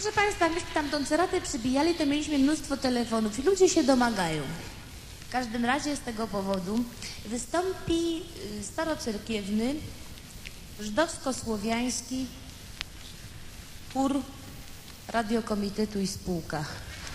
Proszę Państwa, myśmy tam tą ceratę przybijali, to mieliśmy mnóstwo telefonów i ludzie się domagają. W każdym razie z tego powodu wystąpi starocerkiewny, żydowsko-słowiański chór Radiokomitetu i Spółka.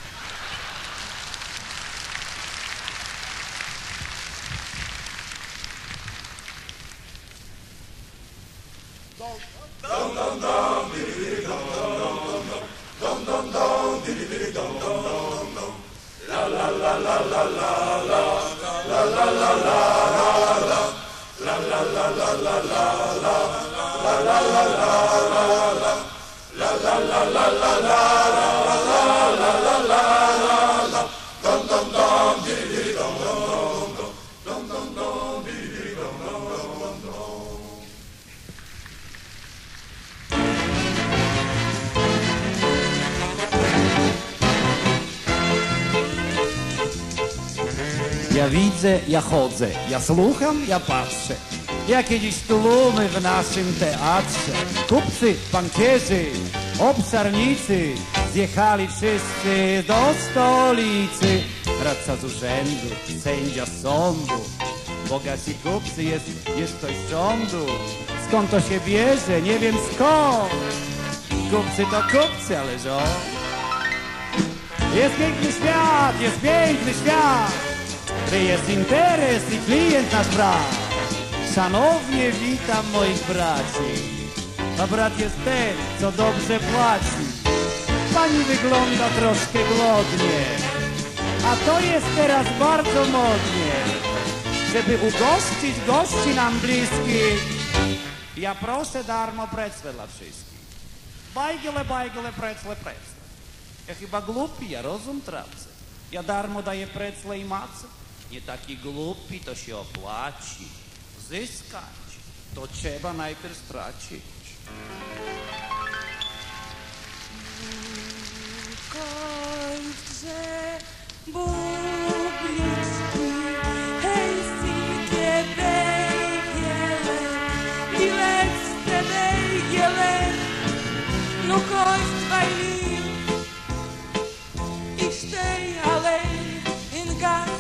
Ja widzę, ja chodzę, ja słucham, ja patrzę. Jakieś tłumy w naszym teatrze. Kupcy, bankierzy, obszarnicy zjechali wszyscy do stolicy. Radca z urzędu, sędzia z sądu. Bogaci kupcy, jest ktoś z rządu. Skąd to się bierze? Nie wiem skąd. Kupcy to kupcy, ale rząd. Jest piękny świat, jest piękny świat. Jest interes i klient nasz brat. Szanownie witam moich braci. A brat jest ten, co dobrze płaci. Pani wygląda troszkę głodnie, a to jest teraz bardzo modnie. Żeby ugościć gości nam bliskich, ja proszę darmo precle dla wszystkich. Bajgele, bajgele, precle, precle. Ja chyba głupi, ja rozum tracę. Ja darmo daję precle i macę. Nie taki głupi, to się opłaci. Zyskać, to trzeba najpierw stracić. Kończę bubliczki, hej, silkie bejgiele, bilecte bejgiele, no kończ bajlir, ich steh allein in Gas.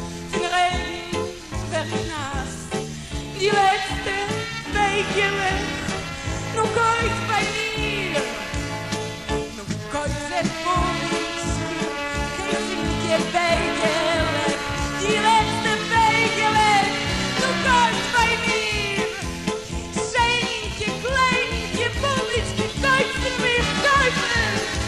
Die letzte Beigelä, no kończ bei mir. No kończ ze buliczki, hejsinkie Beigelä. Die letzte Beigelä, no kończ bei mir. Szejnkie, klejnkie buliczki, kończmy mich, kończmy.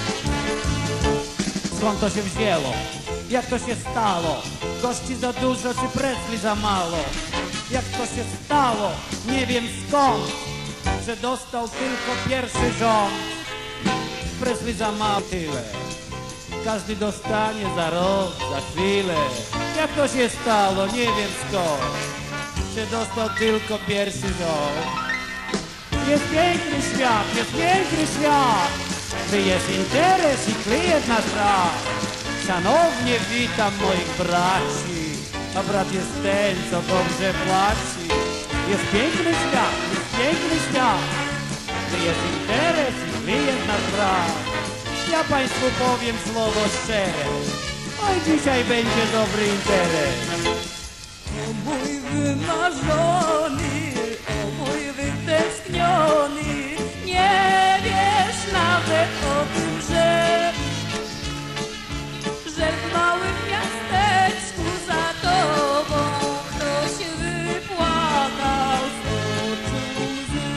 Skąd to się wzięło? Jak to się stało? Gości za dużo czy precli za mało? Jak to się stało? Nie wiem skąd, że dostał tylko pierwszy rząd. Precli za mało tyle. Każdy dostanie za rok, za chwilę. Jak to się stało? Nie wiem skąd, że dostał tylko pierwszy rząd. Jest piękny świat, jest piękny świat. Gdy jest interes i klient nasz brat. Szanownie witam moich braci, a brat jest ten, co dobrze płaci. Jest piękny świat, jest piękny świat. Gdy jest interes i klient nasz brat. Ja państwu powiem słowo szczere. Oj, dzisiaj będzie dobry interes. O mój wymarzony, o mój wytęskniony, nie wiesz nawet o tym, że w małym miasteczku za tobą ktoś wypłakał z oczu łzy.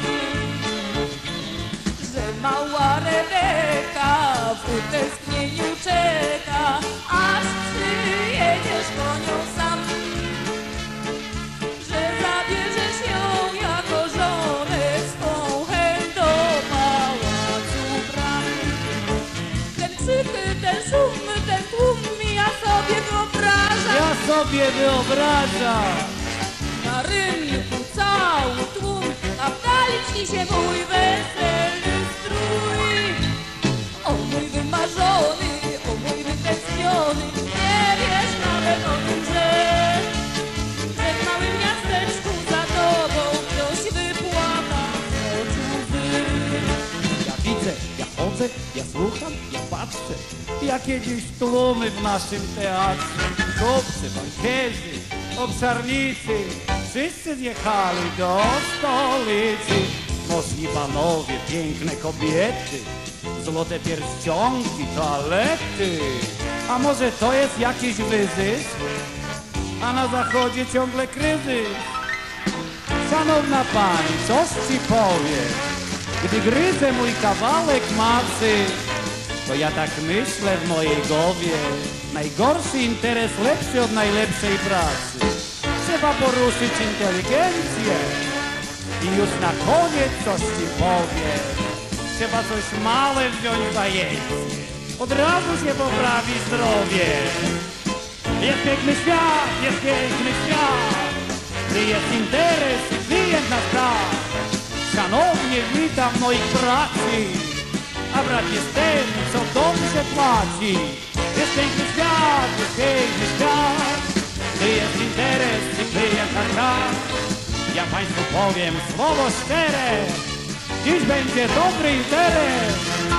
Że mała Rebeka w utęsknieniu czeka, aż przyjedziesz po nią sam. Że zabierzesz ją jako żonę swą chęć do pałacu bram. Ten krzyk, ten szum, ten tłum, ja sobie wyobrażam. Na rynku cały tłum, a w dali śni się mój weselny strój. O mój wymarzony, o mój wytęskniony, nie wiesz nawet o tym, że w małym miasteczku za tobą ktoś wypłaka z oczu łzy. Ja widzę, ja chodzę, ja słucham, chłopcy, jak kiedyś tłumy w naszym teatrze. Kupcy, bankierzy, obszarnicy, wszyscy zjechali do stolicy. Mocni panowie, piękne kobiety, złote pierścionki, toalety. A może to jest jakiś wyzysk? A na zachodzie ciągle kryzys. Szanowna pani, coś ci powiem. Gdy gryzę mój kawałek macy, to ja tak myślę w mojej głowie. Najgorszy interes lepszy od najlepszej pracy. Trzeba poruszyć inteligencję i już na koniec coś ci powiem. Trzeba coś małe wziąć zajęcie. Od razu się poprawi zdrowie. Jest piękny świat, jest piękny świat. Gdy jest interes, klient nas da. Szanownie witam moich braci, a brat jest ten, co dobrze płaci. Jest piękny świat, jest piękny świat. Gdy jest interes i klient nas da. Ja państwu powiem słowo szczere, dziś będzie dobry interes.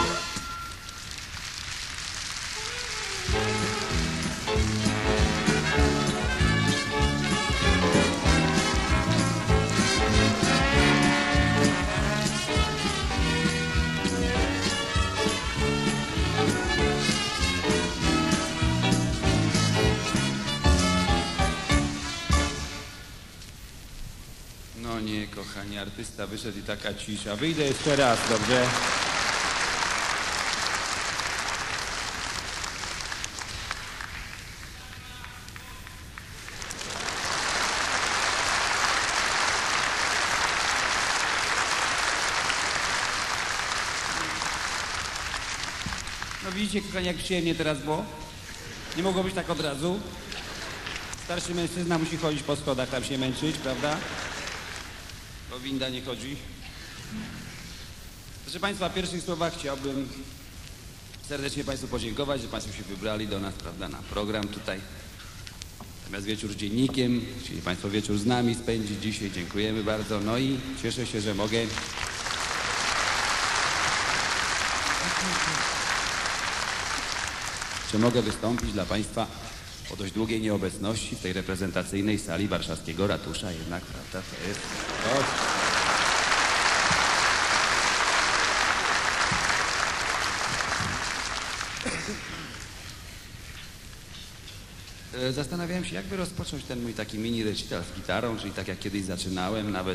No nie, kochani, artysta wyszedł i taka cisza. Wyjdę jeszcze raz, dobrze? No widzicie, kochani, jak przyjemnie teraz było? Nie mogło być tak od razu? Starszy mężczyzna musi chodzić po schodach, tam się męczyć, prawda? Bo winda nie chodzi. Proszę Państwa, w pierwszych słowach chciałbym serdecznie Państwu podziękować, że Państwo się wybrali do nas, prawda, na program tutaj. Zamiast wieczór z dziennikiem, chcieli Państwo wieczór z nami spędzić dzisiaj. Dziękujemy bardzo. No i cieszę się, że mogę wystąpić dla Państwa po dość długiej nieobecności w tej reprezentacyjnej sali warszawskiego ratusza. Jednak, prawda, to jest coś. Zastanawiałem się, jakby rozpocząć ten mój taki mini recital z gitarą, czyli tak jak kiedyś zaczynałem, nawet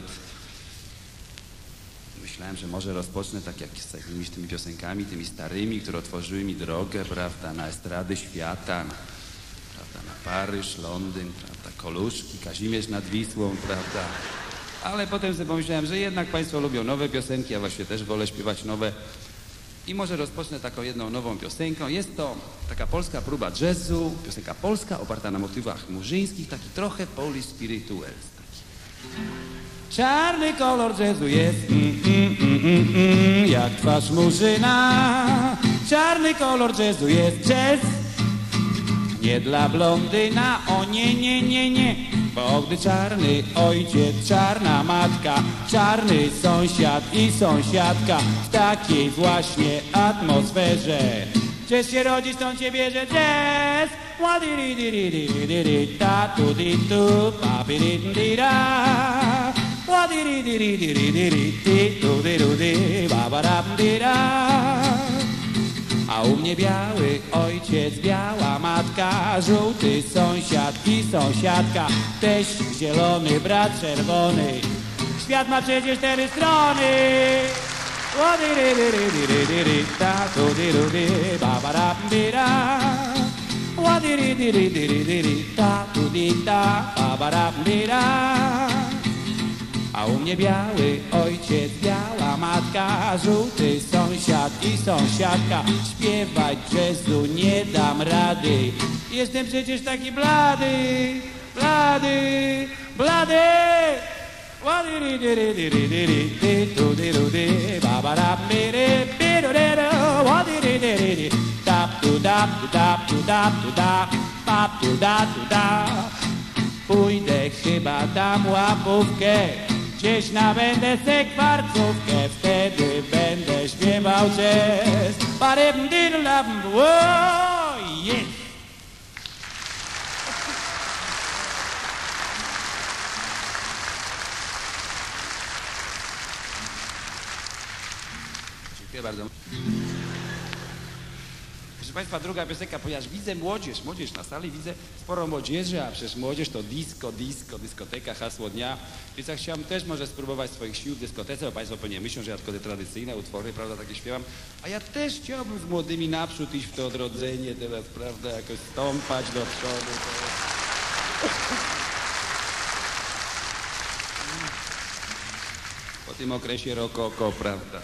myślałem, że może rozpocznę tak jak z jakimiś tymi piosenkami, tymi starymi, które otworzyły mi drogę, prawda, na estrady świata, prawda, na Paryż, Londyn, prawda, Koluszki, Kazimierz nad Wisłą, prawda. Ale potem sobie pomyślałem, że jednak Państwo lubią nowe piosenki, ja właśnie też wolę śpiewać nowe. I może rozpocznę taką jedną nową piosenką. Jest to taka polska próba jazzu, piosenka polska oparta na motywach murzyńskich, taki trochę Polish spirituals. Czarny kolor jazzu jest jak twarz murzyna. Czarny kolor jazzu jest jazz, nie dla blondyna. O nie, nie, nie, nie. Bo gdy czarny ojciec, czarna matka, czarny sąsiad i sąsiadka, w takiej właśnie atmosferze jazz się rodzi, stąd się bierze jazz. A u mnie biały ojciec, biała matka, żółty sąsiad i sąsiadka, teść zielony, brat czerwony. Świat ma przecież 4 strony. A u mnie biały ojciec, biała matka, żółty sąsiad i sąsiadka. Śpiewać jazzu nie dam rady, jestem przecież taki blady, blady, blady. Pójdę chyba dam łapówkę, gdzieś nabędę se kwarcówkę, wtedy będę śpiewał jazz. O, jest! Dziękuję bardzo. Proszę Państwa, druga piosenka, ponieważ widzę młodzież na sali, widzę sporo młodzieży, a przecież młodzież to disco, dyskoteka, hasło dnia. Więc ja chciałem też może spróbować swoich sił w dyskotece, bo Państwo pewnie myślą, że ja tylko te tradycyjne utwory, prawda, takie śpiewam. A ja też chciałbym z młodymi naprzód iść w to odrodzenie teraz, prawda, jakoś stąpać do przodu. Po tym okresie rokoko, prawda.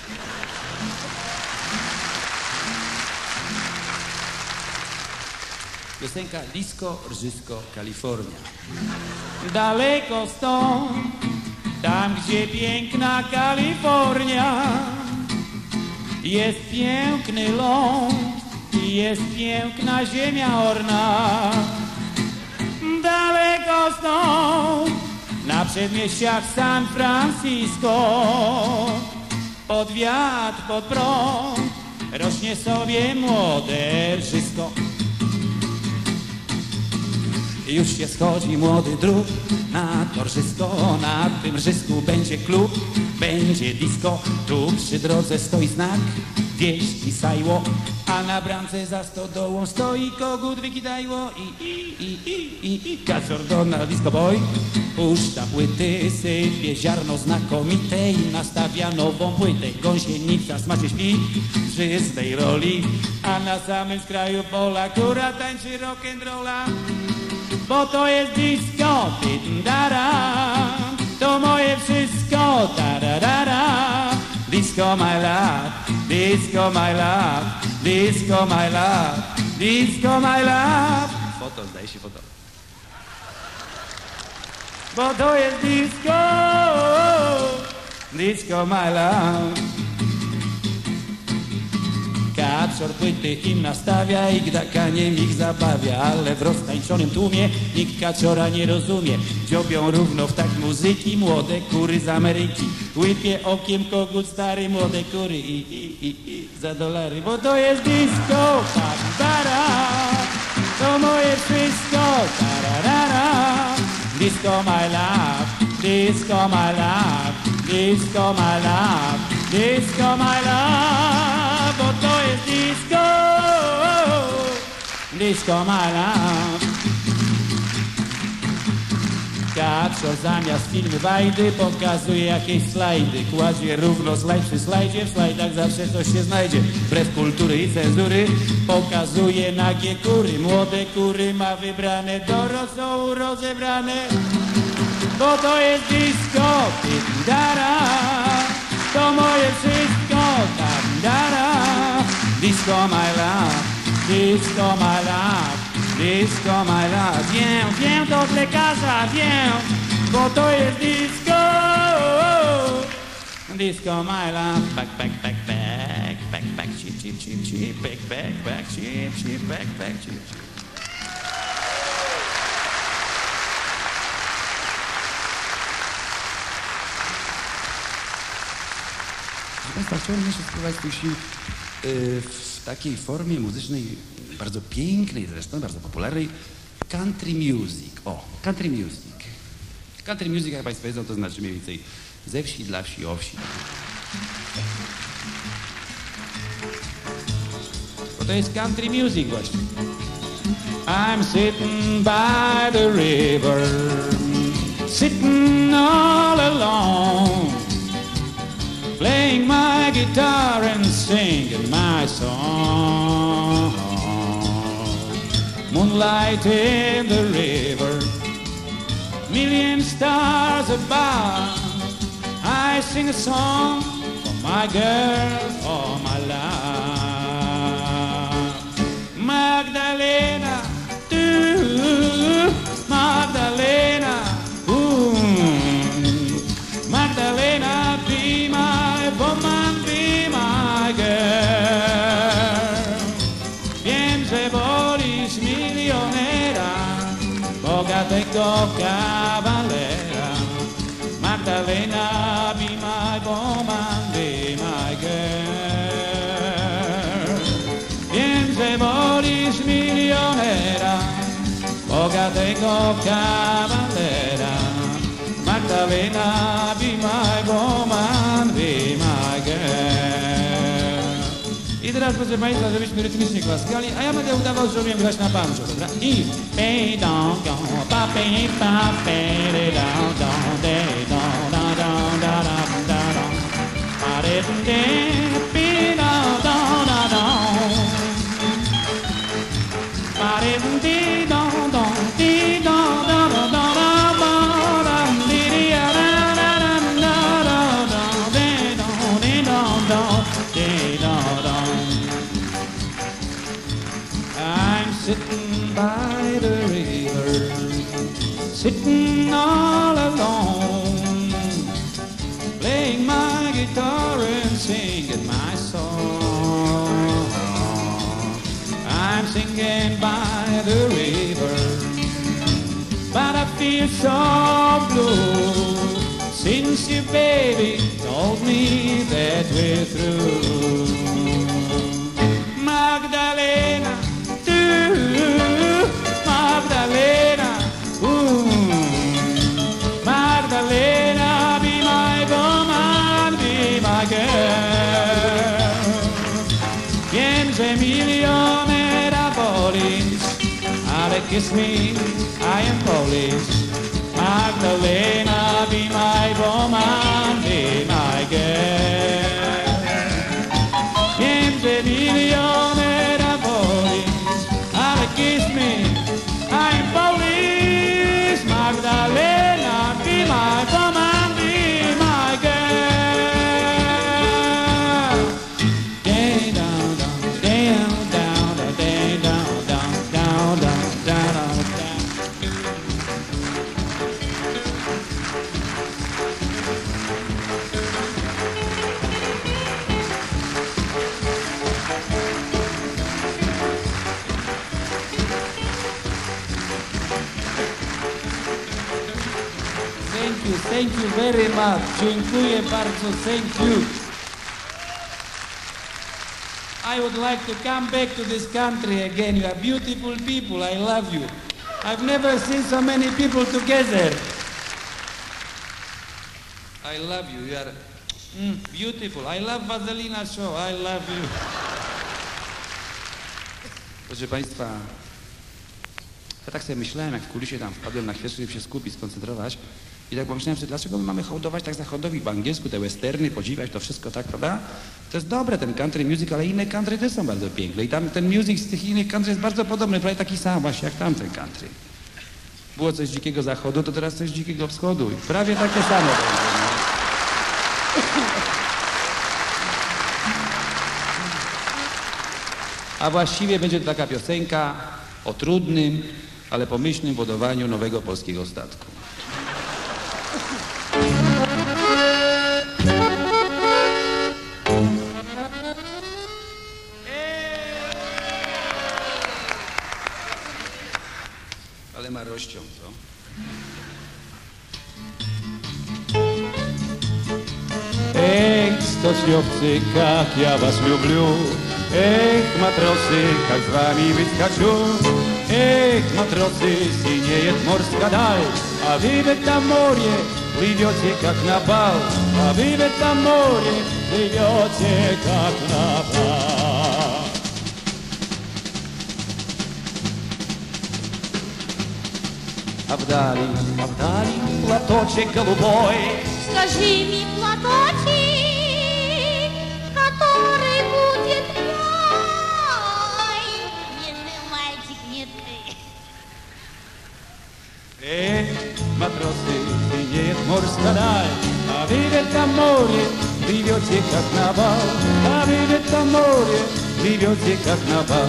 Piosenka Disco, Rżysko, Kalifornia. Daleko stąd, tam gdzie piękna Kalifornia, jest piękny ląd i jest piękna ziemia orna. Daleko stąd, na przedmieściach San Francisco, pod wiatr, pod prąd, rośnie sobie młode rżysko. Już się schodzi młody drób na to rżysko, na tym rżysku będzie klub, będzie disco. Tu przy drodze stoi znak, wieść i sajło, a na bramce za stodołą stoi kogut wykidajło i kaczor Donald Disco Boy puszcza płyty, sypie ziarno znakomite i nastawia nową płytę. Gąsienica smacznie śpi w czystej roli, a na samym skraju pola która tańczy rock'n'rolla. Bo to jest disco, dara, to moje wszystko, tararara. Disco my love, disco my love, disco my love, disco my love. Foto, zdaje się foto. Bo to jest disco, disco my love. Kaczor płyty im nastawia i gdakaniem ich zabawia, ale w roztańczonym tłumie nikt kaczora nie rozumie. Dziobią równo w takt muzyki młode kury z Ameryki. Łypie okiem kogut stary, młode kury i za dolary. Bo to jest disco, para, to moje wszystko, tararara. Disco my love, disco my love, disco my love, disco my love. Bo to jest disco, disco my love. Kaczor zamiast filmy bajdy pokazuje jakieś slajdy. Kładzie równo slajd przy slajdzie, w slajdach zawsze coś się znajdzie. Wbrew kultury i cenzury pokazuje nagie kury. Młode kury ma wybrane, dorosłą rozebrane. Bo to jest disco, dara, to moje wszystko, dara. Disco my love, disco my love, disco my love. Wiem to od lekarza, wiem, bo to jest disco. Disco my love, back, back, back, back, back, back, chip, chip, chip, chip, back, back, back, chip, chip, back, back, chip, chip. Państwa, chciałem jeszcze spróbować tych sił w takiej formie muzycznej, bardzo pięknej zresztą, bardzo popularnej, country music. O, country music. Country music, jak Państwo wiedzą, to znaczy mniej więcej ze wsi, dla wsi, o wsi. Bo to jest country music właśnie. I'm sitting by the river, sitting all alone, playing my guitar and singing my song. Moonlight in the river, million stars above. I sing a song for my girl, for my love. Magdalena, Magdalena, Magdalena, be my woman, be my girl. Wiem, że wolisz milionera, bogatego kawalera. Magdalena, be my woman, be my girl. Wiem, bogatego kawalera. Magdalena, be my woman, be my girl. I teraz proszę Państwa, żebyśmy rytmicznie klaskali, a ja będę udawał, że umiem grać na banjo, dobra? I pay don go, pa pay pa pay de don don de don da don da da da don, pa de de pi don don da don, pa de de don don di don da da da da di di da da da da da de don de don don de don don. I'm sitting by the river, sitting all alone, playing my guitar and singing my song. I'm singing by the river, but I feel so blue since you, baby, told me that we're through. Magdalena, Magdalena, Magdalena, be my woman, be my girl. Wiem, że milionera wolisz, ale kiss me, I am Polish. Magdalena, be my woman, be my girl. Wiem, że milionera wolisz, ale kiss me, I'm Polish. Magdalena, be my woman, be my girl. Day down, down, down, down, day down, down, down, down, down, down. Thank you very much. Dziękuję bardzo. Thank you. I would like to come back to this country again. You are beautiful people. I love you. I've never seen so many people together. I love you. You are beautiful. I love Vazelina show. I love you. Proszę Państwa, ja tak sobie myślałem, jak w kulisie tam wpadłem na chwilę, żeby się skupić, skoncentrować. I tak pomyślałem sobie, dlaczego my mamy hołdować tak zachodowi po angielsku, te westerny, podziwiać to wszystko, tak, prawda? To jest dobre, ten country music, ale inne country też są bardzo piękne. I tam ten music z tych innych country jest bardzo podobny, prawie taki sam właśnie jak tamten country. Było coś z dzikiego zachodu, to teraz coś z dzikiego wschodu. I prawie takie samo będzie. A właściwie będzie to taka piosenka o trudnym, ale pomyślnym budowaniu nowego polskiego statku. Ale ma rozciąg, co? Эх, stoczniowcy, как я вас люблю. Эх, матросы, как с вами быть хочу. Эх, матросы, синеет морская даль, а вы в этом море плывете, как на бал. А вы в этом море плывете, как на бал. А вдали платочек голубой. Скажи мне, платочек, который будет мой. Не ты, мальчик, не ты. Эх, матросы, синеет морская даль, а вы в этом море плывете, как на бал. А вы в этом море плывете, как на бал.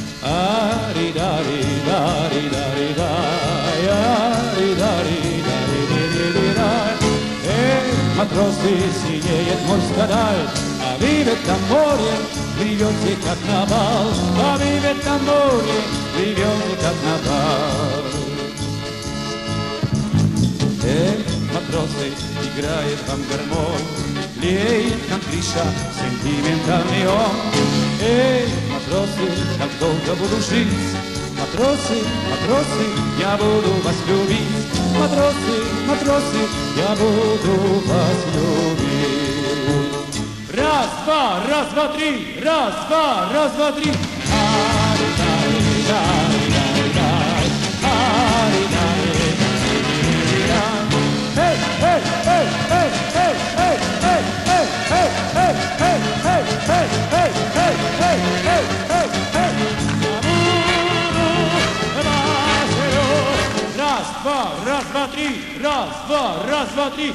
Матросы, синеет морская даль, а вы в этом море плывете, как на бал. А вы в этом море плывете, как на бал. Матросы, играет вам гармонь, леет кантриша, сентиментальный он. Эй, матросы, как долго буду жить, Матросy, матросy, я буду вас любить. Матросы, матросы, я буду вас любить. Раз, два, три, раз, два, три. Эй, эй, эй, эй, эй, эй, эй, эй, эй, эй, эй, эй, эй, эй, эй, эй, эй, эй, эй. Раз, два, три, раз, два, три.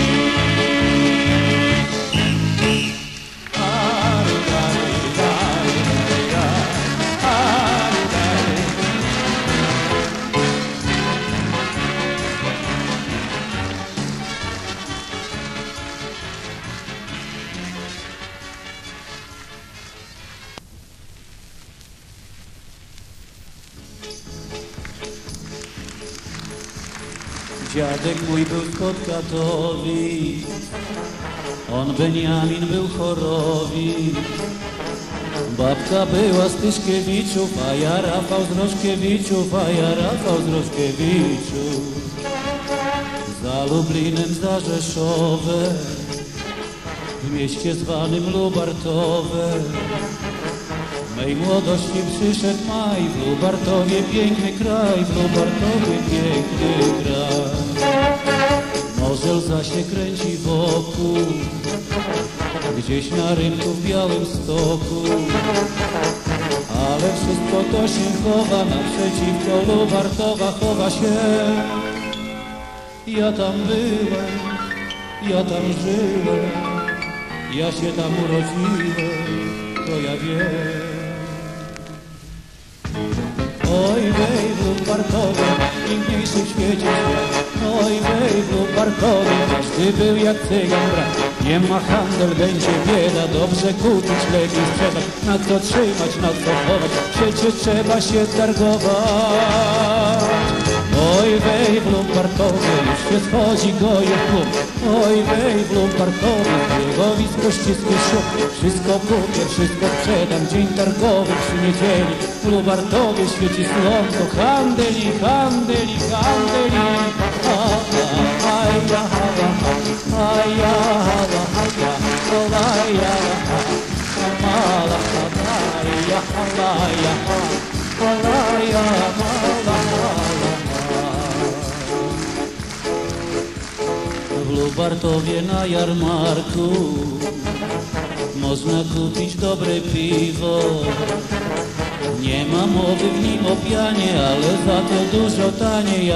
Dziadek mój był z Podkatowic, on Beniamin był chorowi. Babka była z Tyszkiewiczów, a ja Rafał z Roszkiewiczów, Za Lublinem, za Rzeszowem, w mieście zwanym Lubartowe. Mej młodości przyszedł maj, w Lubartowie piękny kraj, w Lubartowie piękny kraj. Morze łza się kręci wokół, gdzieś na rynku w Białymstoku. Ale wszystko to się chowa, naprzeciwko Lubartowa chowa się. Ja tam byłem, ja tam żyłem, ja się tam urodziłem, to ja wiem. Oj wej w Lubartowie, piękniejszy w świecie świat. Oj wej w Lubartowie, każdy był jak cygan brat. Nie ma handel, będzie bieda, dobrze kupić, lepiej sprzedać. Na co trzymać, na co chować, przecież trzeba się targować. Oj wej w Lubartowie, już się schodzi goje tłum. Oj wej w Lubartowie, biegowisko, ścisły szum. Wszystko kupię, wszystko sprzedam, dzień targowy przy niedzieli. W Lubartowie świeci słonko, handel i handel i handel i w Lubartowie na jarmarku można kupić dobre piwo. Nie ma mowy w nim o pianie, ale za to dużo taniej,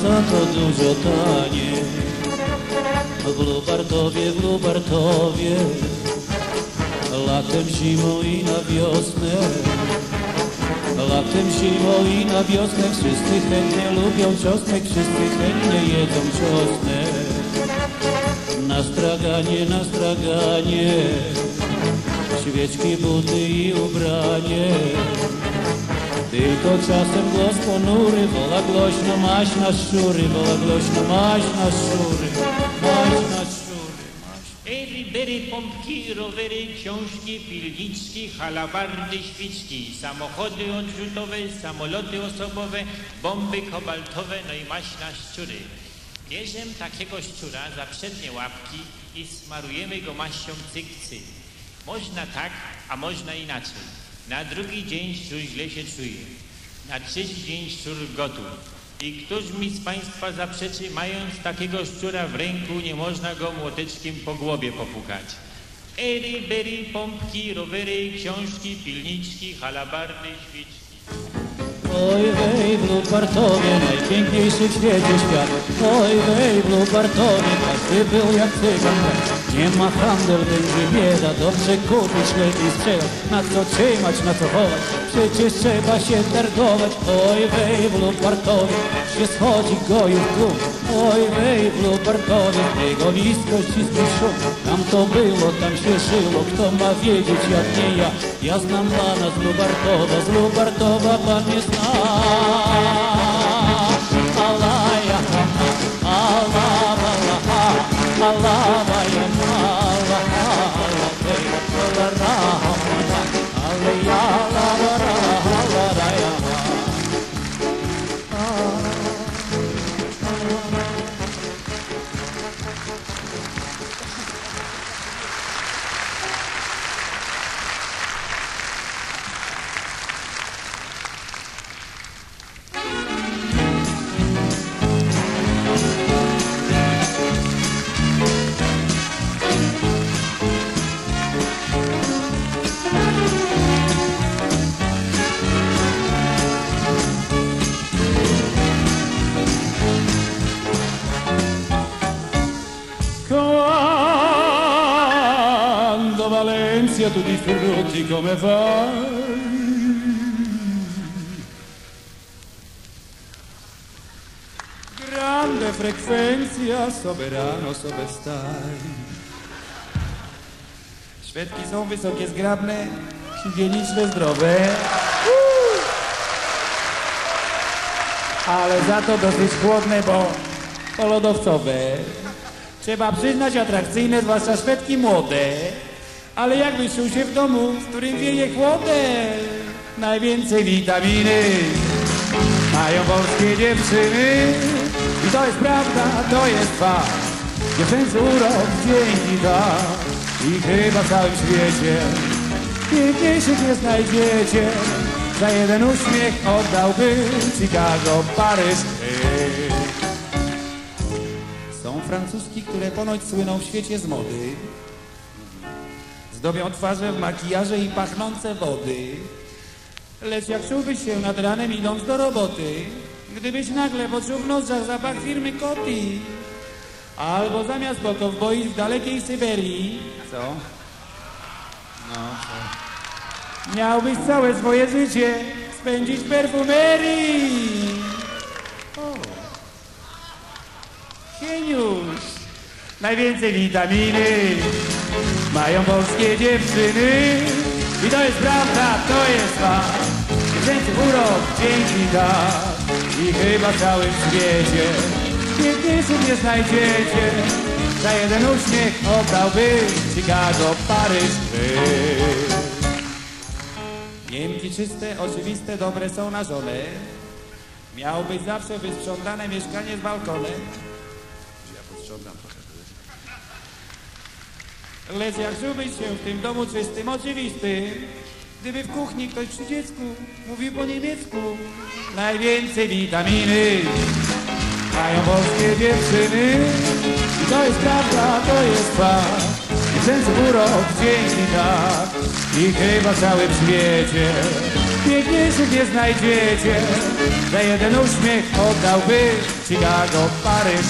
W Lubartowie, latem, zimą i na wiosnę. Latem, zimą i na wiosnę wszyscy chętnie lubią czosnek, wszyscy chętnie jedzą czosnek. Na straganie, świeczki, buty i ubranie. Tylko czasem głos ponury, wola głośno maś na szczury, Ery, pompki, rowery, książki, pilniczki, halabardy, świczki, samochody odrzutowe, samoloty osobowe, bomby kobaltowe, no i maś na szczury. Bierzemy takiego szczura za przednie łapki i smarujemy go maścią cyk-cyk. Można tak, a można inaczej. Na drugi dzień szczur źle się czuje. Na trzeci dzień szczur gotów. I któż mi z Państwa zaprzeczy, mając takiego szczura w ręku, nie można go młoteczkiem po głowie popukać. Ery, bery, pompki, rowery, książki, pilniczki, halabardy, świeczki. Oj wej w Lubartowie, najpiękniejszy w świecie świat. Oj wej w Lubartowie, każdy był jak cygan. Nie ma handel, będzie bieda, dobrze kupić, lepiej sprzedać. Na co trzymać, na co chować, przecież trzeba się targować. Oj wej w Lubartowie, się schodzi gojów tłum. Oj wej w Lubartowie, biegowisko, ścisły szum. Tam to było, tam się żyło, kto ma wiedzieć jak nie ja. Ja znam pana z Lubartowa pan nie zna. Alaja, Valencia, tutti frutti come fai? Grande frekwencja, soberano sobie staj. Szwedki są wysokie, zgrabne, higieniczne, zdrowe. Ale za to dosyć chłodne, bo lodowcowe. Trzeba przyznać, atrakcyjne, zwłaszcza Szwedki młode. Ale jakbyś czuł się w domu, w którym wieje chłodne. Najwięcej witaminy mają polskie dziewczyny. I to jest prawda, to jest fakt. Dziewczęcy urok dzięki tak. I chyba w całym świecie piękniejszych nie znajdziecie. Za jeden uśmiech oddałbym Chicago, Paryż. Są francuski, które ponoć słyną w świecie z mody. Zdobią twarze w makijaże i pachnące wody. Lecz jak czułbyś się nad ranem idąc do roboty, gdybyś nagle poczuł w nozdrzach zapach firmy Coty, albo zamiast po kowboi w dalekiej Syberii, co? No, co? Miałbyś całe swoje życie spędzić w perfumerii. O. Geniusz. Najwięcej witaminy mają polskie dziewczyny. I to jest prawda, to jest fakt. Dziewczęcy urok dzięki tak. I chyba w całym świecie piękniejszych nie znajdziecie. Za jeden uśmiech oddałbym Chicago, Paryż. Niemki czyste, oczywiste, dobre są na żonę. Miało być zawsze wysprzątane mieszkanie z balkonem. Ja posprzątam trochę. Lecz jak czułbyś się w tym domu czystym, oczywistym, gdyby w kuchni ktoś przy dziecku mówił po niemiecku. Najwięcej witaminy mają polskie dziewczyny. I to jest prawda, to jest fakt. Dziewczęcy urok dzięki tak. I chyba w całym świecie piękniejszych nie znajdziecie. Za jeden uśmiech oddałby Chicago, Paryż.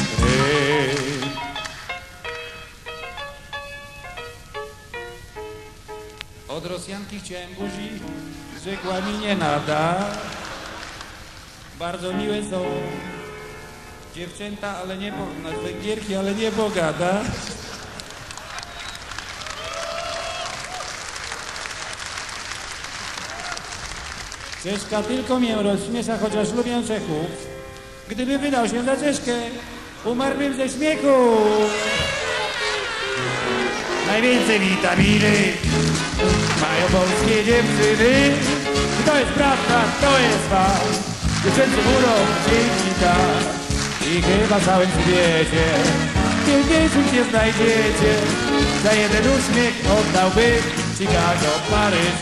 Od Rosjanki chciałem buzi, rzekła mi nie nada. Bardzo miłe są dziewczęta, ale nie Węgierki, ale nie bogata. Czeszka tylko mię rozśmiesza, chociaż lubię Czechów. Gdyby wydał się za Czeszkę, umarłbym ze śmiechu. Najwięcej witaminy mają polskie dziewczyny. I to jest prawda, to jest fakt. Dziewczęcy urok dzięki tak. I chyba w całym świecie piękniejszych nie znajdziecie. Za jeden uśmiech oddałbym Chicago, Paryż.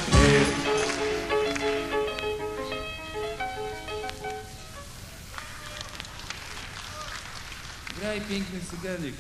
Graj piękny cyganik.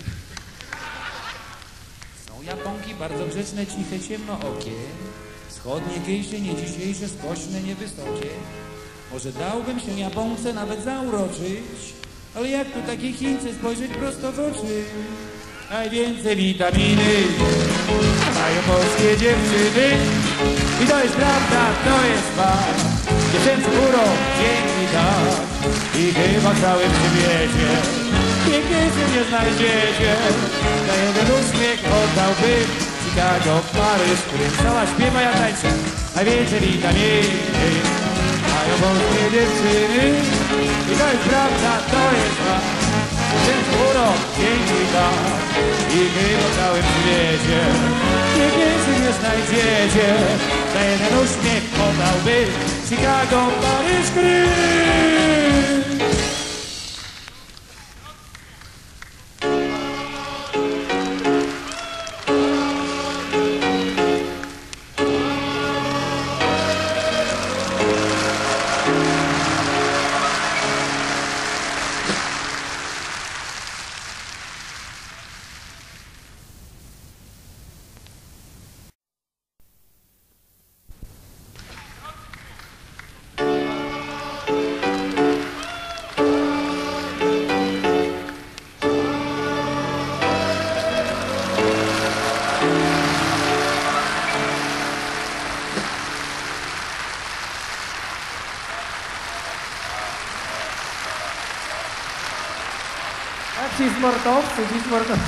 Są Japonki bardzo grzeczne, ciche, ciemnookie. Wschodnie gejsie, nie dzisiejsze, skośne, niewysokie. Może dałbym się Japonce nawet zauroczyć, ale jak tu takie Chińcy spojrzeć prosto w oczy? Najwięcej witaminy mają polskie dziewczyny. I to jest prawda, to jest fakt. Dziewczęcy urok dzięki tak. I chyba w całym świecie piękniejszych nie znajdziecie. Za jeden uśmiech oddałbym Chicago, Paryż, którym cała śpiewa, ja tańczę. Najwięcej witaminy mają polskie dziewczyny. I to jest prawda, to jest fakt. Dziewczęcy urok dzięki tak. I chyba w całym świecie piękniejszych nie znajdziecie. Za jeden uśmiech oddałbym Chicago, Paryż, Krym. sportowcy, ci sportowcy.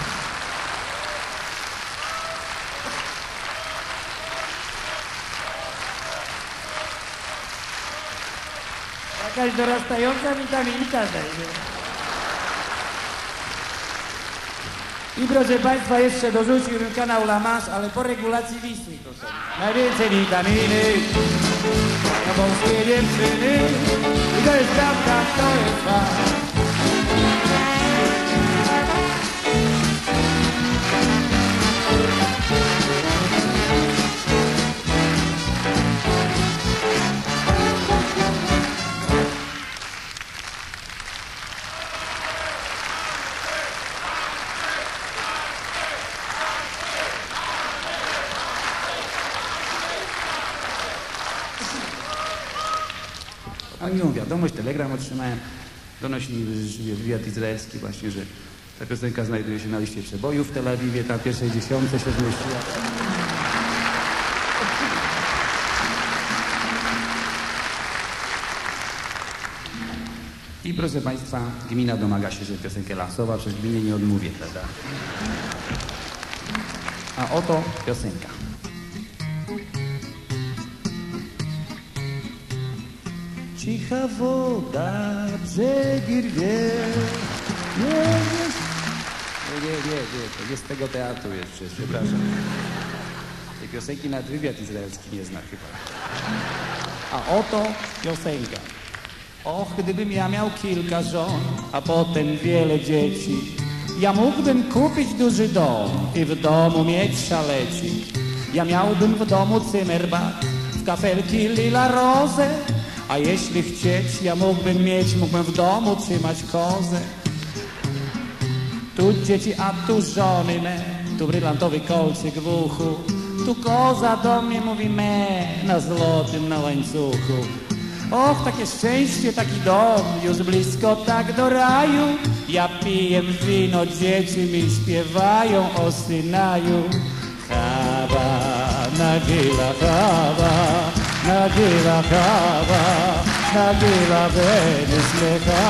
Jakaś dorastająca witaminka zajdzie. I proszę Państwa, jeszcze dorzuciłbym kanał La Manche, ale po regulacji Wisły to są. Najwięcej witaminy, polskie dziewczyny. I to jest prawda, to jest fakt. Oni mówią, wiadomość, telegram otrzymałem, donosi wywiad izraelski właśnie, że ta piosenka znajduje się na liście przebojów w Tel Awiwie, tam w pierwszej dziesiątce się zmieściła. I proszę Państwa, gmina domaga się, że piosenkę lansowa, przez gminie nie odmówię, prawda? A oto piosenka. Cicha woda, brzegi rwie. Nie, to nie z tego teatru jeszcze, przepraszam. Tej piosenki nawet wywiad izraelski nie zna chyba. A oto piosenka. Och, gdybym ja miał kilka żon, a potem wiele dzieci, ja mógłbym kupić duży dom i w domu mieć szaleci. Ja miałbym w domu cymerbad, w kafelki lila rozę, a jeśli chcieć, ja mógłbym w domu trzymać kozę. Tu dzieci, a tu żony me, tu brylantowy kolczyk w uchu, tu koza do mnie mówi me, na złotym na łańcuchu. Och, takie szczęście, taki dom, już blisko tak do raju. Ja piję wino, dzieci mi śpiewają o Synaju. Chaba, nagila chaba, nagila chaba, nagila beneslecha.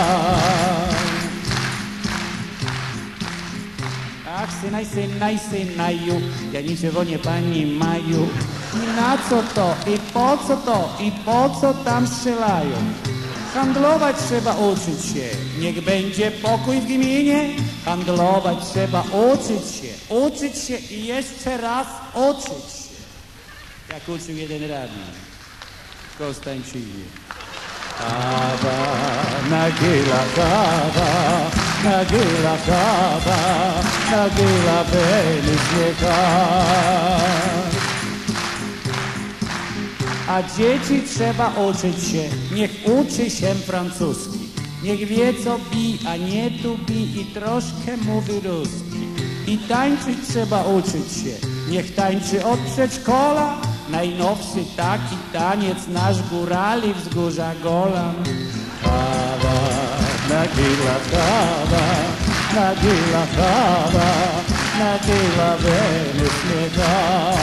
Ach, synaj, synaju, ja niczego nie pani maju. I na co to, i po co to, i po co tam strzelają? Handlować trzeba uczyć się, niech będzie pokój w gminie. Handlować trzeba uczyć się i jeszcze raz uczyć się. Jak uczył jeden radny w Konstancinie. Chaba, nagila chaba, nagila chaba, nagila beneslecha. A dzieci trzeba uczyć się, niech uczy się francuski. Niech wie co bi, a nie tu bi i troszkę mówi ruski. I tańczyć trzeba uczyć się, niech tańczy od przedszkola. Najnowszy taki taniec nasz górali wzgórza Golan. Chaba, nagila chaba, nagila chaba, nagila beneslecha.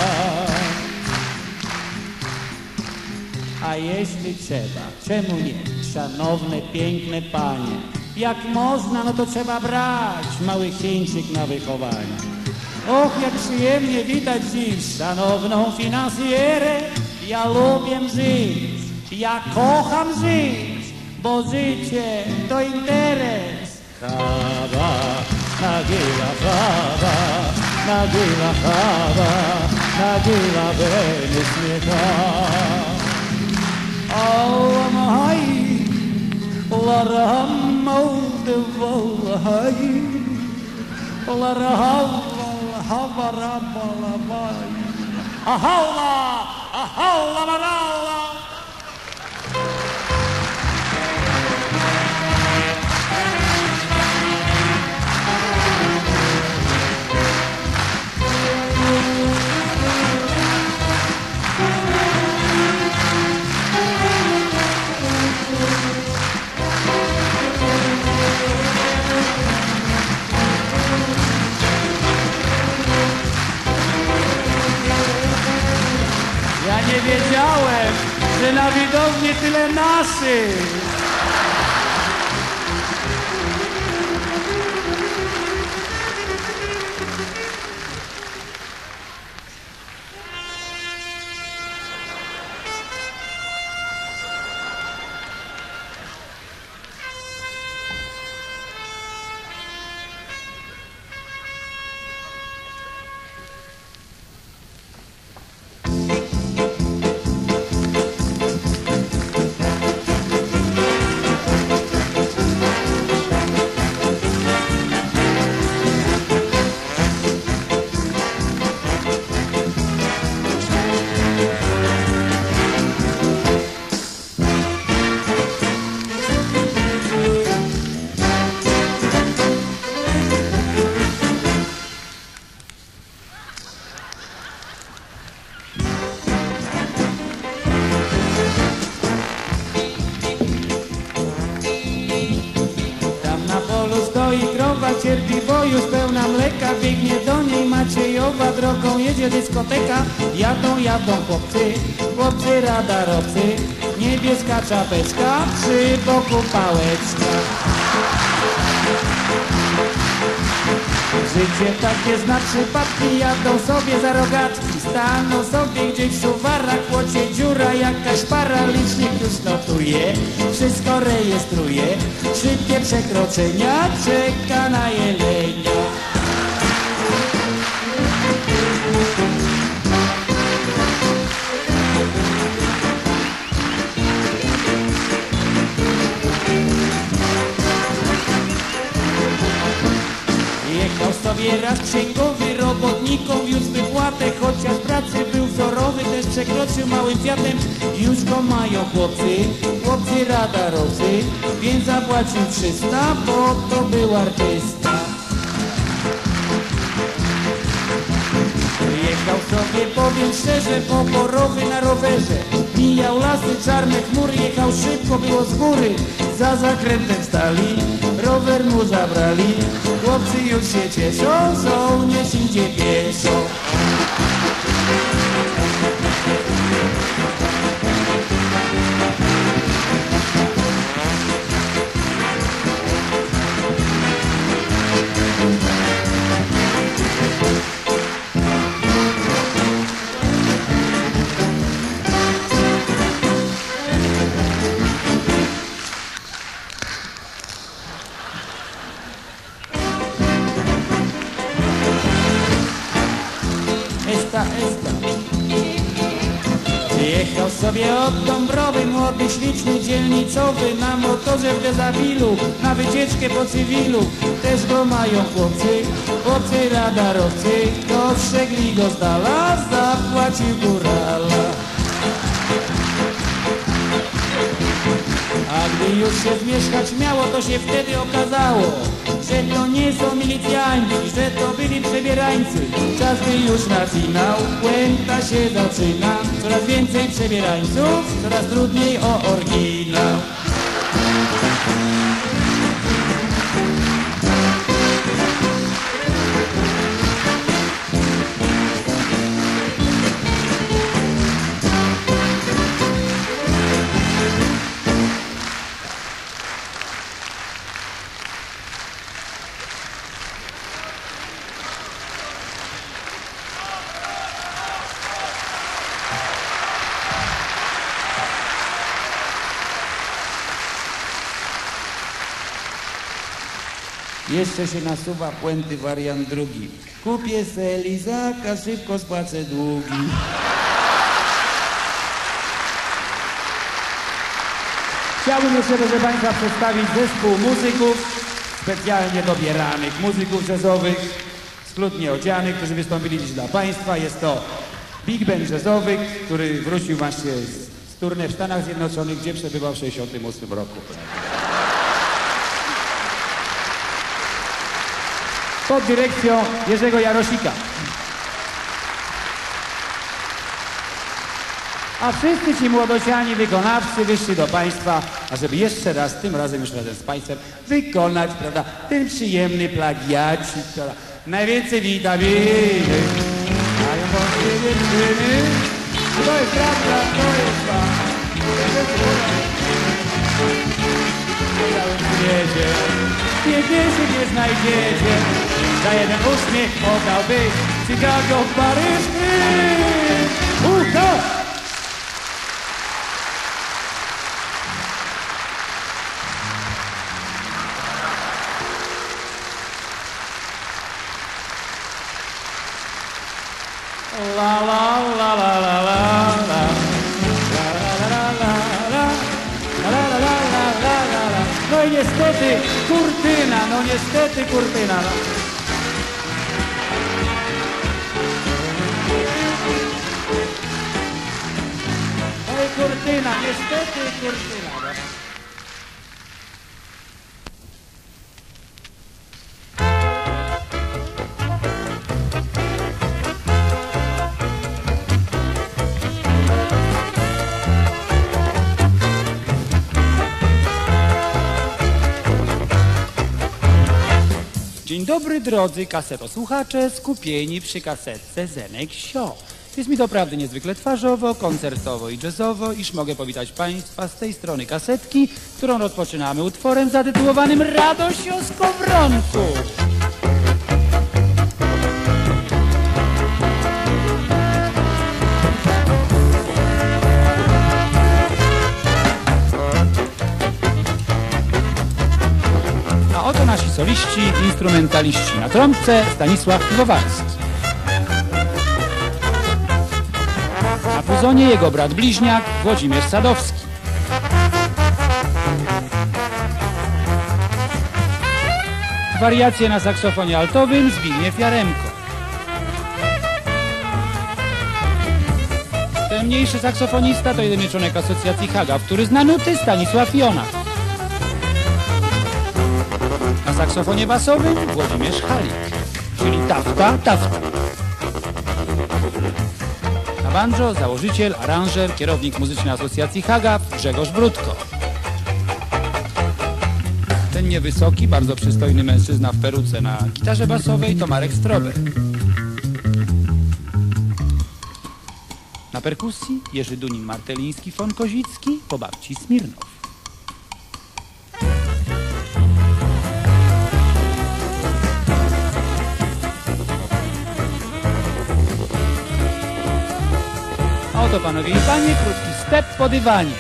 A jeśli trzeba, czemu nie? Szanowne, piękne panie, jak można, no to trzeba brać mały Chińczyk na wychowanie. Och, jak przyjemnie widać dziś szanowną finansjerę. Ja lubię żyć, ja kocham żyć, bo życie to interes. Chaba, nagila chaba, nagila chaba, nagila beneslecha. Allah mahay, Allah raham mawde wallahi, Allah raham havara balabay. Ahalla, ahalla maralla. Ja nie wiedziałem, że na widowni tyle naszych. cierpi, bo już pełna mleka. Biegnie do niej Maciejowa, drogą jedzie dyskoteka. Jadą chłopcy radarowcy. Niebieska czapeczka, przy boku pałeczka. Życie takie zna przypadki, jadą sobie za rogatki. Staną sobie gdzieś w szuwarach, płocie dziura, jakaś para, licznik już notuje, wszystko rejestruje. Szybkie przekroczenia, czeka na jelenia. Jechał sobie raz księgowy, robotnikom wiózł wypłatę, chociaż pracy był wzorowy, też przekroczył małym Fiatem. Już go mają chłopcy radarowcy, więc zapłacił 300, bo to był artysta. Jechał sobie, powiem szczerze, poborowy na rowerze. Mijał lasy, czarne chmury, jechał szybko, było z góry. Za zakrętem stali, rower mu zabrali. Chłopcy już się cieszą, żołnierz idzie pieszo. Jechał sobie od Dąbrowy, młody, śliczny, dzielnicowy, na motorze w dezabilu, na wycieczkę po cywilu. Też go mają chłopcy radarowcy, dostrzegli go z dala, zapłacił górala. A gdy już się zmieszkać miało, to się wtedy okazało, że to nie są milicjanci, że to byli przebierańcy. Czas by już na finał, puenta się zaczyna. Coraz więcej przebierańców, coraz trudniej o oryginał. Jeszcze się nasuwa puenty wariant drugi. Kupię se lizaka, szybko spłacę długi. Chciałbym jeszcze, proszę Państwa, przedstawić zespół muzyków specjalnie dobieranych, muzyków jazzowych, schludnie odzianych, którzy wystąpili dziś dla Państwa. Jest to Big Band jazzowy, który wrócił właśnie z tournée w Stanach Zjednoczonych, gdzie przebywał w 1968 roku. Pod dyrekcją Jerzego Jarosika. A wszyscy ci młodociani wykonawcy wyszli do Państwa, ażeby jeszcze raz, tym razem już razem z Państwem, wykonać, prawda, ten przyjemny plagiacik, prawda. Najwięcej witaminy mają polskie dziewczyny. To jest prawda, to jest fakt. W całym świecie piękniejszych nie znajdziecie. Za jeden uśmiech oddałby Chicago, Paryż, Ucho! La la la la la la la. No i niestety kurtyna, no niestety kurtyna. No. Oj kurtyna, niestety kurtyna. No. Dzień Dzień dobry, drodzy kasetosłuchacze, skupieni przy kasetce Zenek Sio. Jest mi doprawdy niezwykle twarzowo, koncertowo i jazzowo, iż mogę powitać Państwa z tej strony kasetki, którą rozpoczynamy utworem zatytułowanym Radość o skowronku. A oto nasi soliści, instrumentaliści. Na trąbce Stanisław Piwowarski. Na puzonie jego brat bliźniak Włodzimierz Sadowski. Wariacje na saksofonie altowym Zbigniew Jaremko. Ten mniejszy saksofonista to jeden członek asocjacji Haga, który zna nuty Stanisław Jonach. Na saksofonie basowym Włodzimierz Halik, czyli Tafta. Na banjo założyciel, aranżer, kierownik muzycznej asocjacji Haga Grzegorz Brudko. Ten niewysoki, bardzo przystojny mężczyzna w peruce na gitarze basowej to Marek Strober. Na perkusji Jerzy Dunin, Marteliński, Fon Kozicki po babci Smirnow. A oto, panowie i panie, krótki step po dywanie.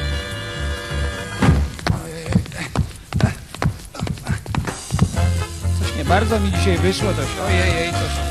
Coś nie bardzo mi dzisiaj wyszło, coś ojej, coś...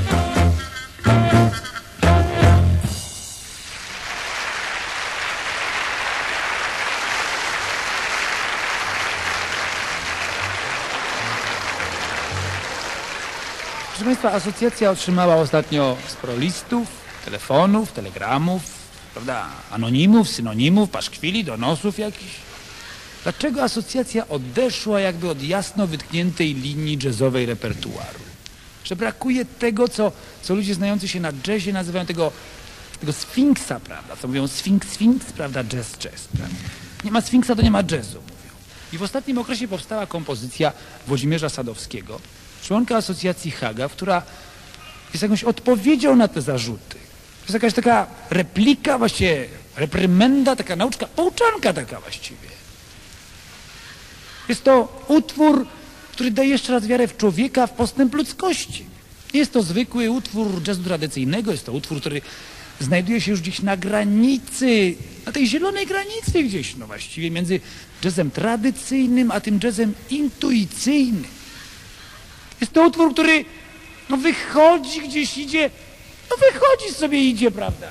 Proszę Państwa, asocjacja otrzymała ostatnio sporo listów, telefonów, telegramów, prawda, anonimów, synonimów, paszkwili, donosów jakichś. Dlaczego asocjacja odeszła jakby od jasno wytkniętej linii jazzowej repertuaru? Że brakuje tego, co ludzie znający się na jazzie nazywają tego sfinksa, prawda? Co mówią sfinks, prawda, jazz, prawda? Nie ma sfinksa, to nie ma jazzu, mówią. I w ostatnim okresie powstała kompozycja Włodzimierza Sadowskiego, członka asocjacji Haga, która jest jakąś odpowiedzią na te zarzuty. To jest jakaś taka replika, właściwie reprymenda, taka nauczka, pouczanka taka właściwie. Jest to utwór, który daje jeszcze raz wiarę w człowieka, w postęp ludzkości. Nie jest to zwykły utwór jazzu tradycyjnego, jest to utwór, który znajduje się już gdzieś na granicy, na tej zielonej granicy gdzieś, no właściwie między jazzem tradycyjnym, a tym jazzem intuicyjnym. Jest to utwór, który wychodzi gdzieś, idzie, wychodzi sobie, idzie, prawda?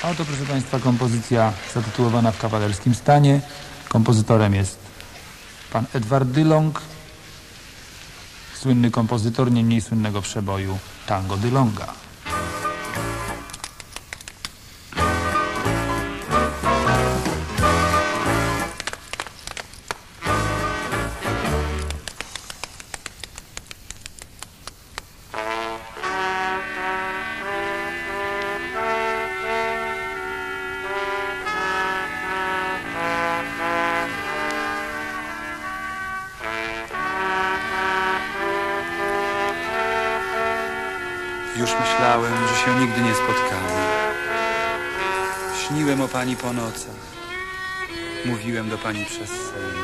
A oto, proszę Państwa, kompozycja zatytułowana W kawalerskim stanie. Kompozytorem jest pan Edward Dylong, słynny kompozytor nie mniej słynnego przeboju Tango Dylonga. Już myślałem, że się nigdy nie spotkamy. Śniłem o pani po nocach. Mówiłem do pani przez sen.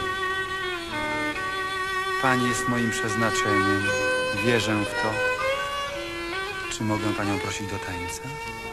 Pani jest moim przeznaczeniem. Wierzę w to. Czy mogę panią prosić do tańca?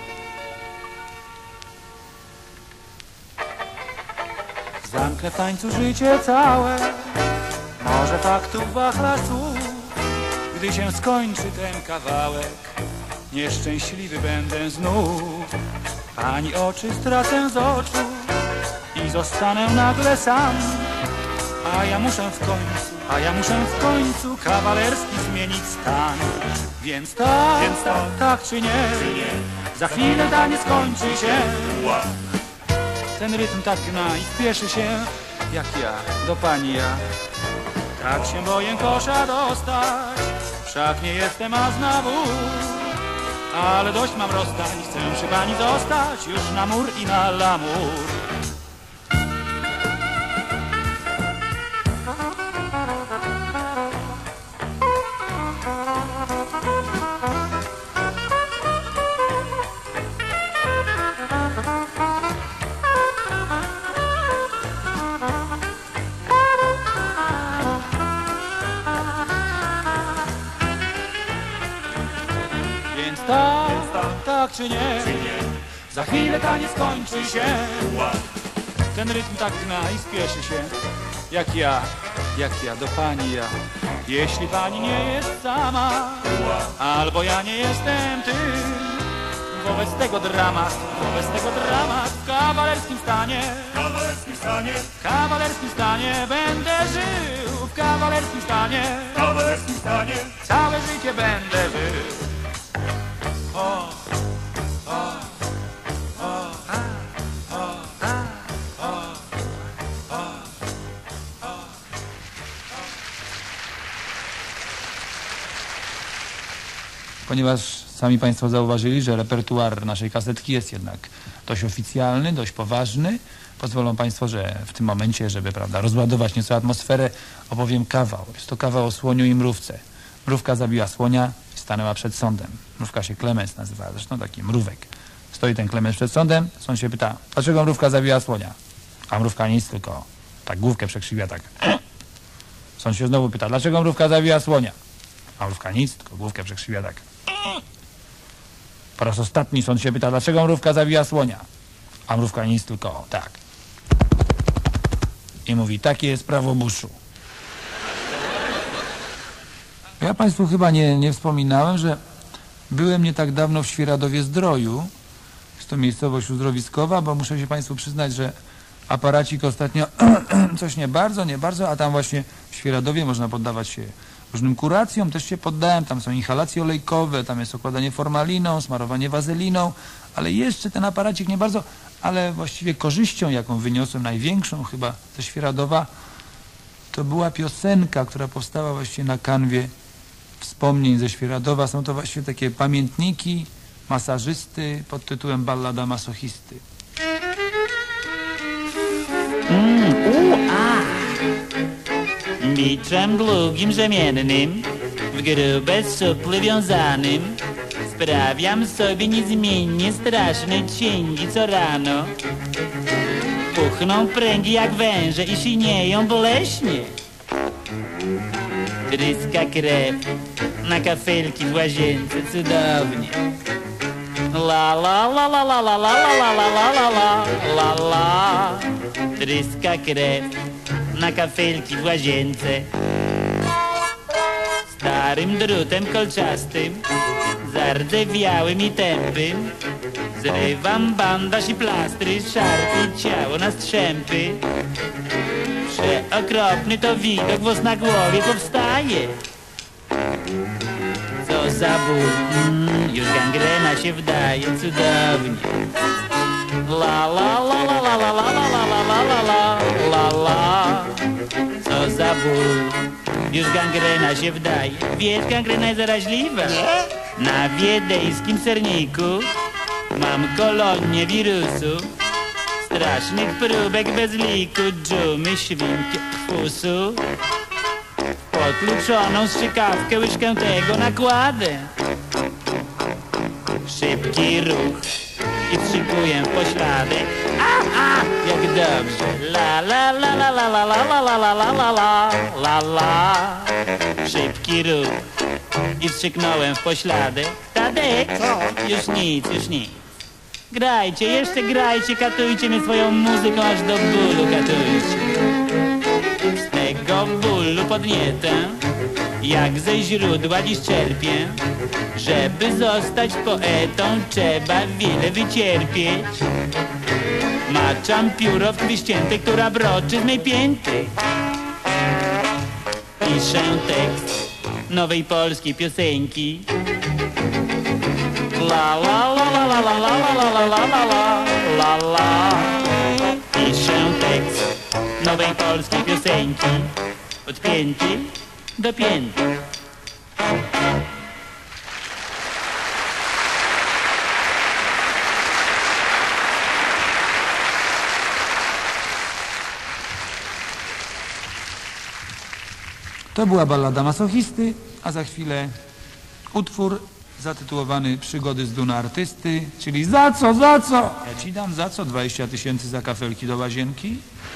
Zamknę w tańcu życie całe, może faktów wachlarz słów. Gdy się skończy ten kawałek, nieszczęśliwy będę znów. Pani oczy stracę z oczu i zostanę nagle sam. A ja muszę w końcu kawalerski zmienić stan. Więc tak czy nie, za chwilę taniec skończy się. Ten rytm tak gna i spieszy się, jak ja do pani ja. Tak się boję kosza dostać, wszak nie jestem aznawór. Ale dość mam rozstań, chcę przy pani zostać już na mur i na lamur. Więc tak czy nie, za chwilę taniec skończy się. Ten rytm tak gna i spieszy się, jak ja do pani ja. Jeśli pani nie jest sama, albo ja nie jestem tym, wobec tego dramat w kawalerskim stanie będę żył, w kawalerskim stanie całe życie będę żył. Ponieważ sami Państwo zauważyli, że repertuar naszej kasetki jest jednak dość oficjalny, dość poważny, pozwolą Państwo, że w tym momencie, żeby rozładować nieco atmosferę, opowiem kawał. Jest to kawał o słoniu i mrówce. Mrówka zabiła słonia i stanęła przed sądem. Mrówka się Klemens nazywa, zresztą taki mrówek. Stoi ten Klemens przed sądem, sąd się pyta, dlaczego mrówka zabiła słonia? A mrówka nic, tylko tak główkę przekrzywiła tak. Sąd się znowu pyta, dlaczego mrówka zabiła słonia? A mrówka nic, tylko główkę przekrzywia tak. Po raz ostatni sąd się pyta, dlaczego mrówka zabija słonia? A mrówka nic, tylko tak. I mówi, takie jest prawo buszu. Ja Państwu chyba nie wspominałem, że byłem nie tak dawno w Świeradowie-Zdroju. Jest to miejscowość uzdrowiskowa, bo muszę się Państwu przyznać, że aparacik ostatnio coś nie bardzo, a tam właśnie w Świeradowie można poddawać się różnym kuracjom, też się poddałem, tam są inhalacje olejkowe, tam jest okładanie formaliną, smarowanie wazeliną, ale jeszcze ten aparacik nie bardzo, ale właściwie korzyścią, jaką wyniosłem, największą chyba ze Świeradowa, to była piosenka, która powstała właściwie na kanwie wspomnień ze Świeradowa. Są to właściwie takie pamiętniki masażysty pod tytułem Ballada masochisty. Biczem długim rzemiennym, w grube szuply wiązanym, sprawiam sobie niezmiennie straszne cięgi co rano. Puchną pręgi jak węże i sinieją boleśnie. Tryska krew na kafelki w łazience, cudownie. La la la la la la la la la la la la la la. Tryska krew na kafelki w łazience. Starym drutem kolczastym, zardzewiałym i tępym, Zrywam bandaż i plastry, szarpię ciało na strzępy. Przeokropny to widok, włos na głowie powstaje. Co za ból, już gangrena się wdaje cudownie. La la la la la la la la la la la la la la. Co za ból, już gangrena się wdaje. Wiesz, gangrena jest zaraźliwa. Na wiedeńskim serniku mam kolonię wirusów, strasznych próbek bez liku, dżumy, świnki, fusu. Potłuczoną strzykawkę łyżkę tego nakładę. Szybki ruch i wstrzykuję w pośladek. Jak dobrze. La la la la la la la la la la la la la la la. Szybki ruch i wstrzyknąłem w pośladek. Tadek, już nic, już nic. Grajcie, jeszcze grajcie, katujcie mnie swoją muzyką aż do bólu, katujcie. Z tego bólu podnietę, jak ze źródła dziś czerpię. Żeby zostać poetą, trzeba wiele wycierpieć. Maczam pióro w krwi ściętej, która broczy z mej pięty. Piszę tekst nowej polskiej piosenki. La la la la la la la la la la la la la la. Piszę tekst nowej polskiej piosenki. Od pięty do pięty. To była ballada masochisty, a za chwilę utwór zatytułowany Przygody z Duna Artysty, czyli za co, za co? Ja ci dam za co 20 000 za kafelki do łazienki?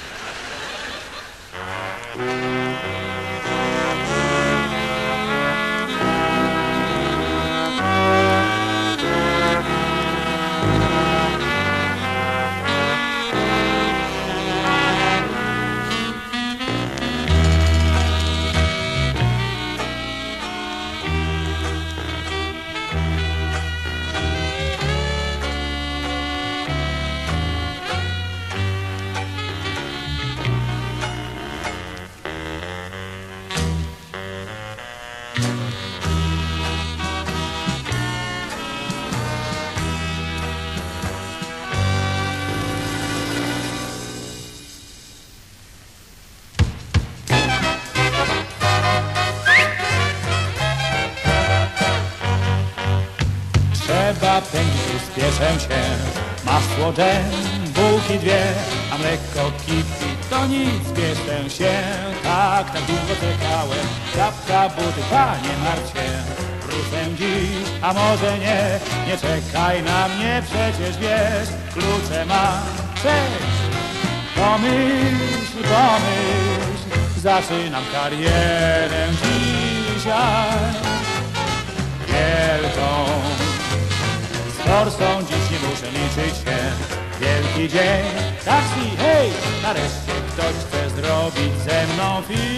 Trzeba pędzić, spieszę się, masło dżem, bułki dwie, a mleko kipi, to nic, spieszę się, tak długo czekałem, czapka, buty, panie marcie, wrócę dziś, a może nie, nie czekaj na mnie, przecież wiesz, klucze mam, cześć, pomyśl, pomyśl, zaczynam karierę dzisiaj, wielką. Forsą dziś nie muszę liczyć się. Wielki dzień, taksi, hej! Nareszcie ktoś chce zrobić ze mną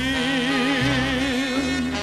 film.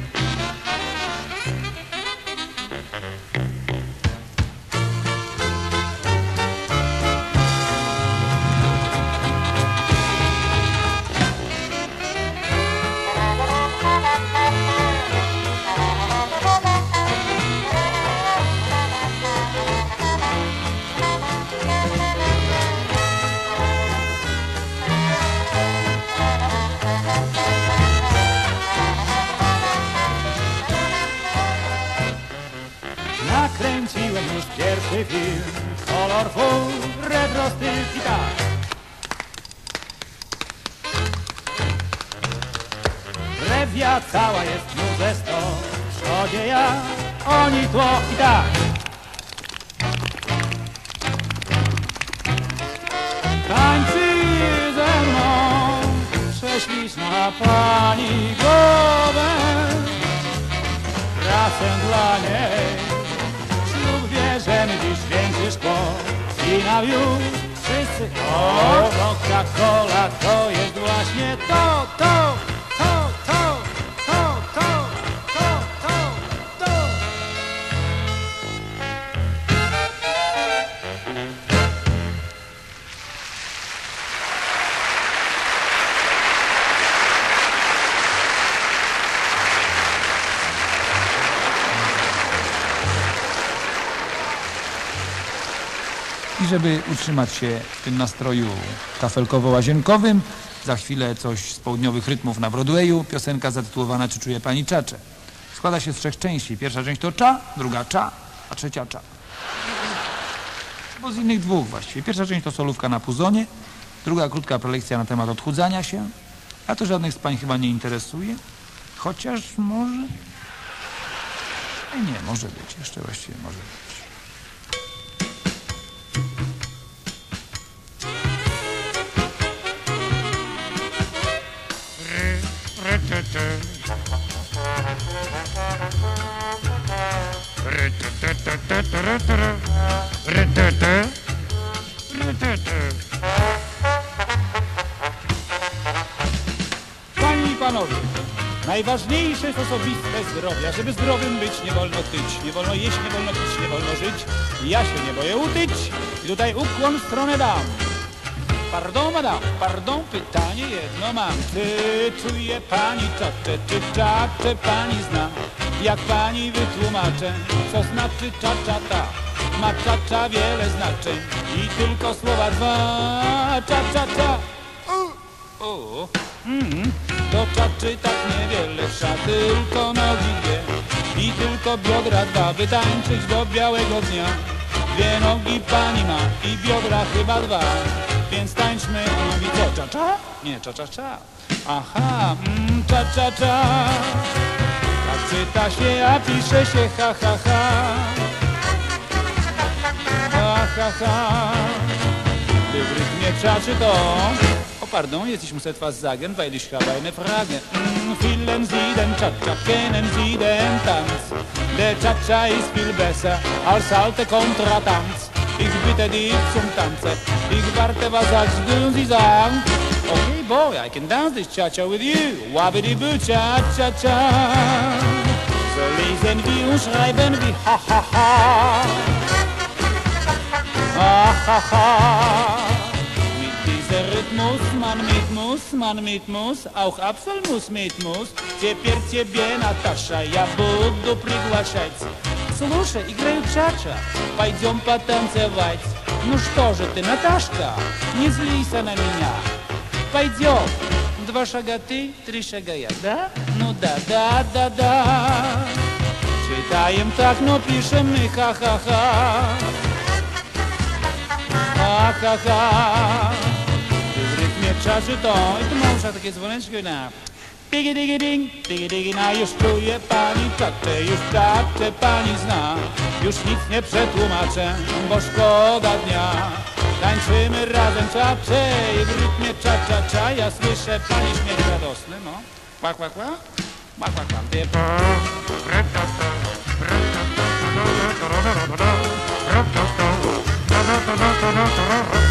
Nakręciłem już pierwszy film, kolor full, retro styl i tak. Rewia cała jest nudzę sto, w przodzie ja, oni tło i tak. Tańczy ze mną, prześliczna pani głowę, pracę dla niej. Bierzemy dziś większy szkło i na już wszyscy Coca-Cola to jest właśnie to. żeby utrzymać się w tym nastroju kafelkowo-łazienkowym, za chwilę coś z południowych rytmów na Broadwayu, piosenka zatytułowana Czy czuje pani czacze? Składa się z 3 części. Pierwsza część to cza, druga cza, a trzecia cza. Bo z innych 2 właściwie. Pierwsza część to solówka na puzonie, druga krótka prelekcja na temat odchudzania się, a to żadnych z pań chyba nie interesuje. Chociaż może... Nie, może być. Jeszcze właściwie może być. Panie i panowie, najważniejsze jest osobiste zdrowie. A żeby zdrowym być, nie wolno tyć, nie wolno jeść, nie wolno pić, nie wolno żyć. Ja się nie boję utyć i tutaj ukłon w stronę dam. Pardon, madame, pardon, pytanie jedno mam. Czy czuje pani czacze, czy czacze pani zna? Jak pani wytłumaczę, co znaczy cza-cza-ta? Ma cza-cza wiele znaczeń i tylko słowa 2. Cza-cza-cza. Do czaczy tak niewiele trzeba, tylko nogi 2 i tylko biodra 2, by tańczyć do białego dnia. 2 nogi pani ma i biodra chyba 2, więc tańczmy. Mówi co, cza-cza? Nie, cza-cza-cza. Aha, cza-cza-cza. Tak czyta się, a pisze się ha-ha-ha. Ha-ha-ha. Gdy w rytmie czaczy to... Pardon, jetzt ich muss etwas sagen, weil ich habe eine Frage. Vielen Sie den Cha-Cha, kennen Sie den Tanz? Der Cha-Cha ist viel besser als alte Kontratanz. Ich bitte dich zum Tanzen, ich warte, was sagst Sie sagen? Okay, boy, I can dance this Cha-Cha with you. Wabidi-boo, Cha-Cha-Cha. So lesen wir und schreiben wie ha-ha-ha. Ha-ha-ha. Rytmus, man mit Muss, auch Apfelmus mit Muss. Теперь тебе, Наташа, я буду приглашать. Слушай, играют ча-ча, пойдем потанцевать. Ну что же ты, Наташка, не злись на меня. Пойдем, 2 шага ты, 3 шага я, да? Ну да, да, да, да. Читаем так, но пишем мы ха-ха-ха. Ха-ха-ха. Czaczy to i tu mam takie dzwoneczki na digi digi ding, digi digi na. Już czuje pani czacze, już czacze pani zna. Już nic nie przetłumaczę, bo szkoda dnia. Tańczymy razem czacze i w rytmie cza-cza-cza. Ja słyszę pani śmiech radosny, no. Kła, kła, kła, kła, kła, kła. Ty...